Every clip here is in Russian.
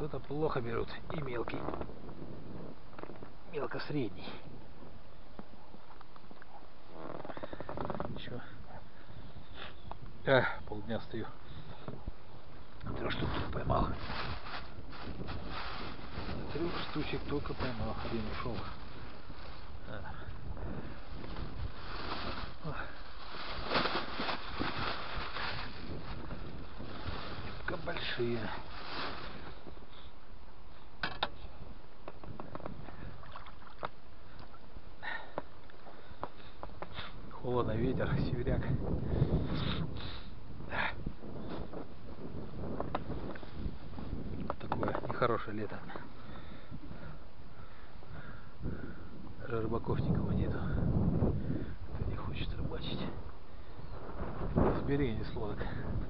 что-то плохо берут. И мелкий. Мелко-средний. Ничего. Полдня стою. 3 штук поймал. 3 штучек только поймал. Один ушел. Большие. Холодно, ветер, северяк. Такое нехорошее лето. Даже рыбаков никого нету. Кто не хочет рыбачить. С берега не с лодок.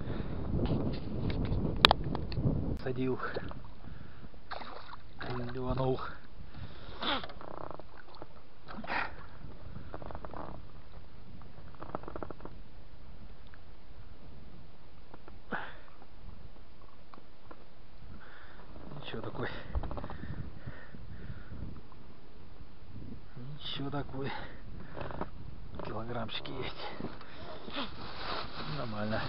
Садил. Ливанул. Ничего такой. Ничего такой. Килограммчики есть. Нормально.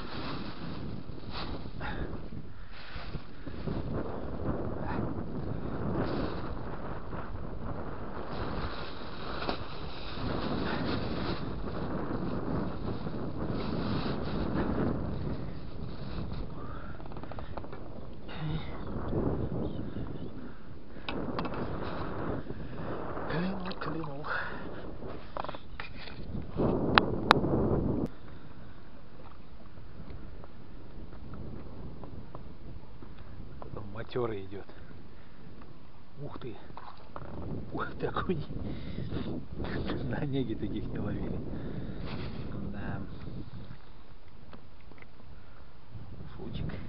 Клянул. Потом матерый идет. Ух ты. Ух ты, окунь. На неге таких не ловили. Да. Фучик.